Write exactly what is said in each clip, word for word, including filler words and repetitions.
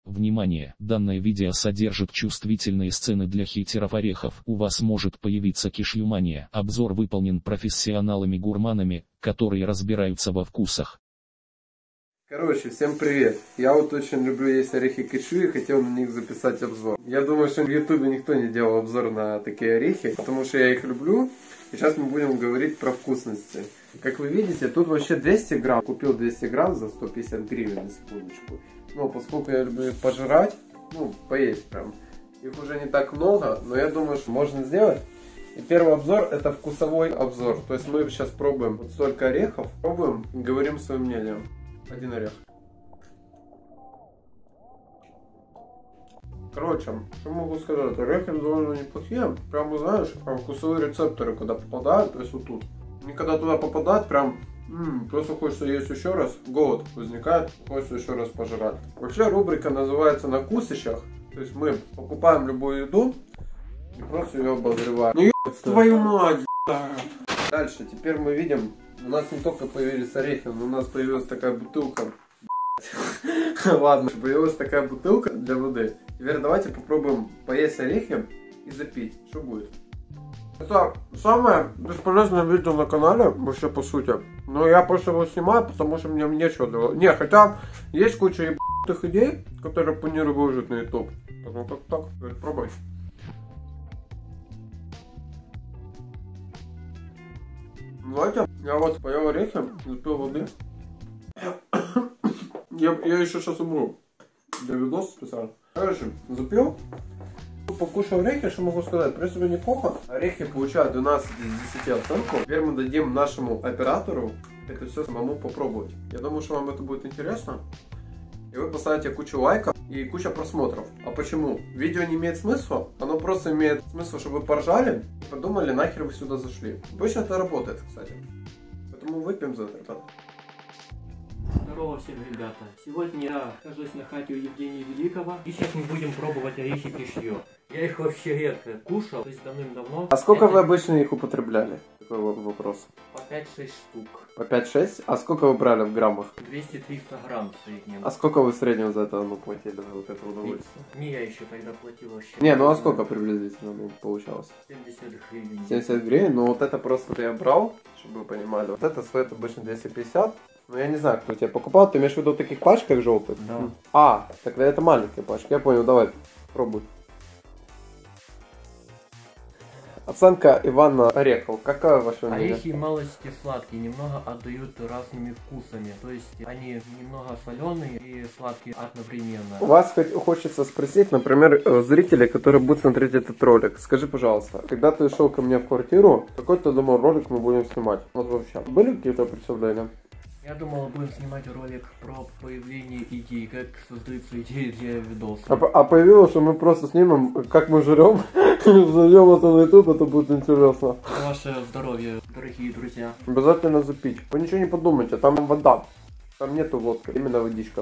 Внимание! Данное видео содержит чувствительные сцены для хейтеров орехов. У вас может появиться кишлюмания. Обзор выполнен профессионалами-гурманами, которые разбираются во вкусах. Короче, всем привет! Я вот очень люблю есть орехи кешью и хотел на них записать обзор. Я думаю, что в ютубе никто не делал обзор на такие орехи, потому что я их люблю. И сейчас мы будем говорить про вкусности. Как вы видите, тут вообще двести грамм. Купил двести грамм за сто пятьдесят гривен, на секундочку. Но поскольку я люблю их пожрать, ну, поесть прям, их уже не так много, но я думаю, что можно сделать. И первый обзор — это вкусовой обзор. То есть мы сейчас пробуем вот столько орехов, пробуем и говорим своим мнением. Один орех. Короче, что могу сказать, орехи довольно неплохие. Прям, знаешь, прям вкусовые рецепторы, когда попадают, то есть вот тут. И когда туда попадает, прям м-м, просто хочется есть еще раз, голод возникает, хочется еще раз пожрать. Вообще рубрика называется «На вкусищах». То есть мы покупаем любую еду и просто ее обозреваем. Ну ебать твою мать! Дальше, теперь мы видим, у нас не только появились орехи, но у нас появилась такая бутылка. Ладно, появилась такая бутылка для воды. Теперь давайте попробуем поесть орехи и запить. Что будет? Это самое бесполезное видео на канале, вообще по сути. Но я просто его снимаю, потому что мне нечего делать. Не, хотя есть куча ебаных идей, которые планирую выложить на ютуб. Поэтому так, так, пробуй. Давайте, я вот поел орехи, запил воды. Я, я еще сейчас умру. Для видоса специально. Короче, запил. Покушал орехи, что могу сказать, в принципе неплохо. Орехи получают двенадцать из десяти оценку. Теперь мы дадим нашему оператору это все самому попробовать. Я думаю, что вам это будет интересно. И вы поставите кучу лайков и куча просмотров. А почему? Видео не имеет смысла, оно просто имеет смысл, чтобы вы поржали и подумали, нахер вы сюда зашли. Обычно это работает, кстати. Поэтому выпьем за это. Здорово всем, ребята! Сегодня я нахожусь на хате у Евгения Великого, и сейчас мы будем пробовать орехи кешью. Я их вообще редко кушал, то есть давным-давно. А сколько это... вы обычно их употребляли? Такой вопрос. По пять-шесть штук. По пять-шесть? А сколько вы брали в граммах? двести-триста грамм в среднем. А сколько вы в среднем за это ну, платили, за вот это удовольствие? Не, не я еще тогда платил вообще. Не, ну а сколько приблизительно ну, получалось? семьдесят гривен. семьдесят гривен? Ну вот это просто я брал, чтобы вы понимали. Вот это стоит обычно двести пятьдесят. Ну я не знаю, кто тебя покупал. Ты имеешь в виду в таких пачках желтых? Да. А, тогда это маленькие пачки. Я понял, давай, пробуй. Оценка Ивана орехов. Какая ваша мнение? Орехи малости сладкие, немного отдают разными вкусами. То есть они немного соленые и сладкие одновременно. У вас хоть хочется спросить, например, зрителей, которые будут смотреть этот ролик. Скажи, пожалуйста, когда ты шел ко мне в квартиру, какой ты думал ролик мы будем снимать? Вот вообще. Были какие-то представления? Я думал, будем снимать ролик про появление идей, как создаются идеи для видоса. А, а появилось, что мы просто снимем, как мы жрем, зайдем это на ютуб, это будет интересно. За ваше здоровье, дорогие друзья. Обязательно запить. Вы ничего не подумайте, там вода. Там нету водка, именно водичка.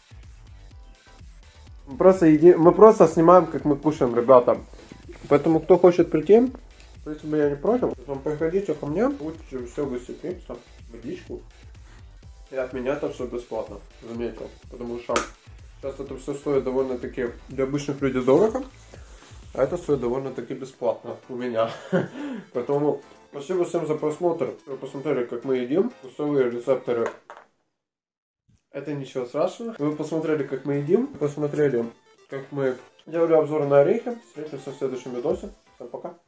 Мы просто, еди... мы просто снимаем, как мы кушаем, ребята. Поэтому, кто хочет прийти, в принципе, я не против. Приходите ко мне, будете все гостеприимство, водичку. И от меня это все бесплатно, заметил. Потому что сейчас это все стоит довольно-таки для обычных людей дорого. А это стоит довольно-таки бесплатно у меня. Поэтому спасибо всем за просмотр. Вы посмотрели, как мы едим. Вкусовые рецепторы. Это ничего страшного. Вы посмотрели, как мы едим. Посмотрели, как мы делали обзор на орехи. Встретимся в следующем видосе. Всем пока.